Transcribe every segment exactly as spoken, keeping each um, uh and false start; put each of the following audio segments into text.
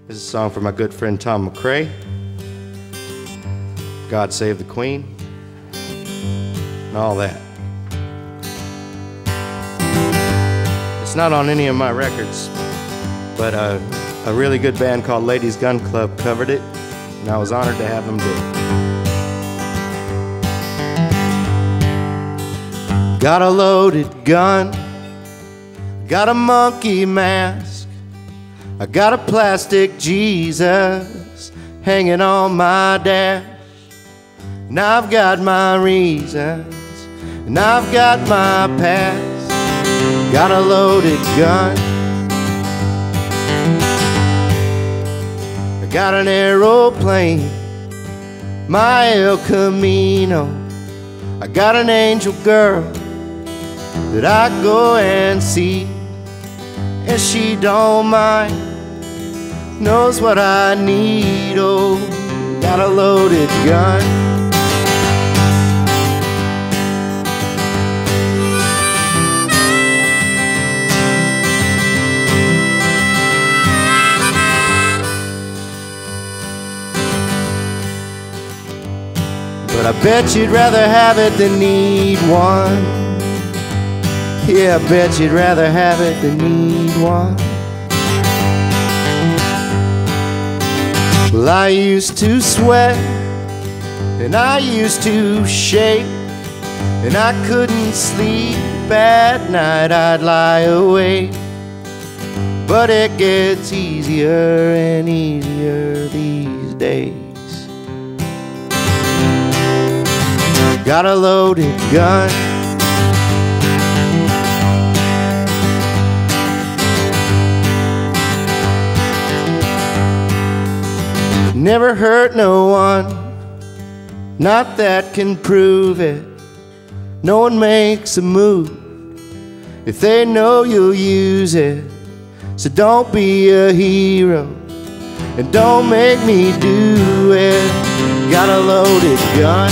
This is a song for my good friend Tom McCrae. God Save the Queen, and all that. It's not on any of my records, but uh, a really good band called Ladies Gun Club covered it, and I was honored to have them do it. Got a loaded gun, got a monkey mask, I got a plastic Jesus hanging on my dash. And I've got my reasons, and I've got my past. Got a loaded gun, I got an aeroplane, my El Camino. I got an angel girl that I go and see, and she don't mind, knows what I need. Oh, got a loaded gun. But I bet you'd rather have it than need one. Yeah, I bet you'd rather have it than need one. Well, I used to sweat, and I used to shake, and I couldn't sleep at night, I'd lie awake. But it gets easier and easier these days. Got a loaded gun, never hurt no one, not that can prove it. No one makes a move if they know you'll use it. So don't be a hero and don't make me do it. Got a loaded gun,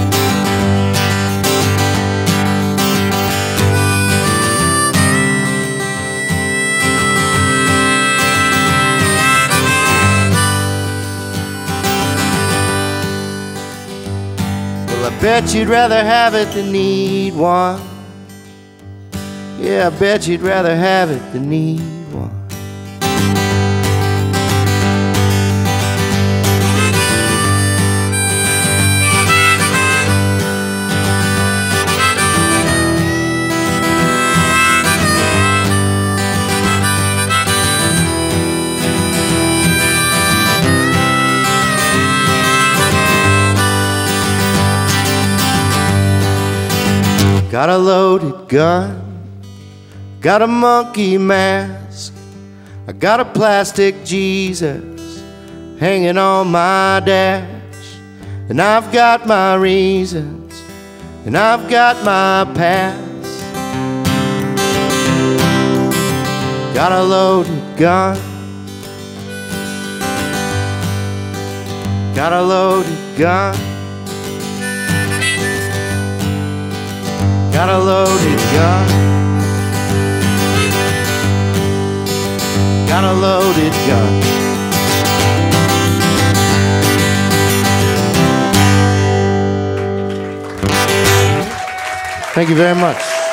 I bet you'd rather have it than need one. Yeah, I bet you'd rather have it than need one. Got a loaded gun, got a monkey mask, I got a plastic Jesus hanging on my dash. And I've got my reasons, and I've got my past. Got a loaded gun, got a loaded gun, got a loaded gun, got a loaded gun. Thank you very much.